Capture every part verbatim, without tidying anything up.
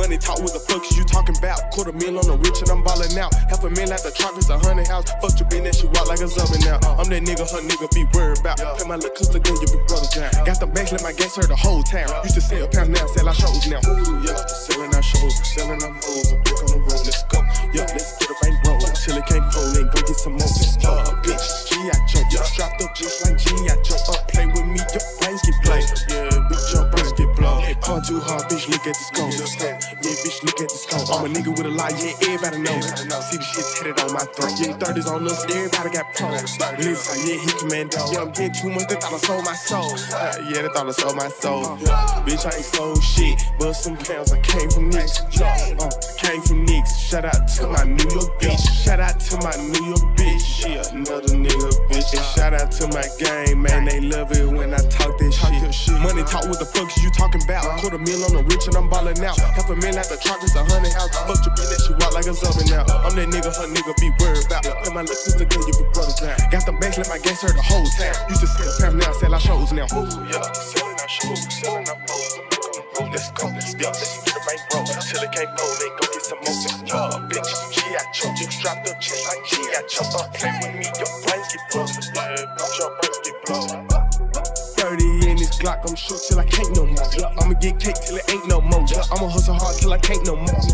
Money talk, what the fuck is you talking about? Quarter mil on the rich and I'm ballin' out. Half a mil at the trap, it's a hundred house. Fuck your bitch, that she walk like a zombie now. I'm that nigga, her nigga be worried about. Pay my little cause again, you big brother down. Got the banks, let my gas her the whole town. Used to sell pounds, now sell our shows now. Ooh, yeah, selling our shows, selling our hoes. I'm quick on the road, let's go. Yeah, let's get a bank roll till it can't fold. Then go get some more. Uh, bitch, G I Joe, yeah, strapped up just like G I Joe. Up, play with me, your brains get played. Yeah, bitch, your brains get blown. Hard too hard, bitch, look at the scope. Yeah, bitch, look at the scope. I'm a nigga with a lie, yeah, everybody know. See the shit tatted on my throat. Yeah, thirties on us, everybody got pros. Listen, yeah, he commando. Yeah, I'm getting too much, they thought I sold my soul. Uh, yeah, they thought I sold my soul. Bitch, I ain't sold shit, but some pounds I came from Knicks. Uh, came from Knicks. Shout out to my New York bitch. Shout out to my New York bitch. Yeah, another nigga bitch. And shout out to my gang, man. They love it when I talk this shit. Money talk, what the fuck is you talking about? Quarter mil on the rich and I'm ballin' out. Half a mil at the trap, it's a hundred house. Fuck your bitch, that she walk like a zombie now. I'm that nigga, her nigga be worried about. Pay my little sister, girl, you big brother down. Got the banks, let my gas her the whole town. Used to sell pounds, now sell our shows now. Ooh, yeah, selling our shows, selling our hoes. Let's go, let's go, let's get a bank roll till it can't roll, then go get some more. Uh, bitch, G I Joe, just dropped up just like G I Joe. Uh, play with me, your brains get blown. Yeah, bitch, your brains get blown. thirty in this Glock, I'm shoot till I can't no more. I'ma get cake till it ain't no more. I'ma hustle hard till I can't no more.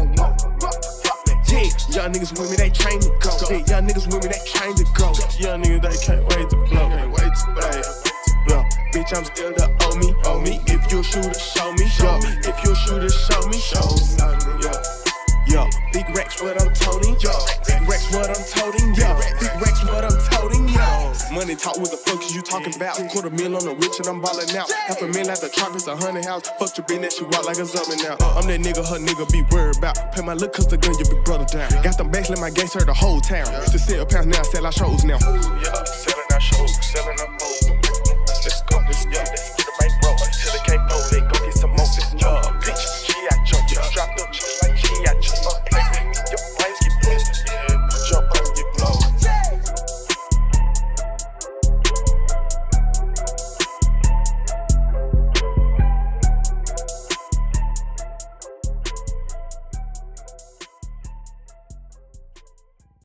Yeah, young niggas with me, they train to go. Yeah, young niggas with me, they train to go. Young niggas, they can't wait to blow. Can't wait to blow. Blow. Bitch, I'm still the owe me, owe me. If you shoot it, show me, show me. If you shoot it, show me, show me. Yeah. Yo, big Rex, what I'm toting, yo. Big Rex, what I'm toting, yo. Big Rex, what I'm toting, yo. Money talk, what the fuck is you talking about? Quarter mil on the rich and I'm ballin' out. Half a mil at the trap, it's a hundred house. Fuck your bitch, that she walk like a zombie now. I'm that nigga, her nigga be worried about. Pay my little cause the gun, your big brother down. Got them banks, let my gas her the whole town. Used to sell pounds, now sell our shows now. Ooh, yeah, selling our shows, selling our hoes.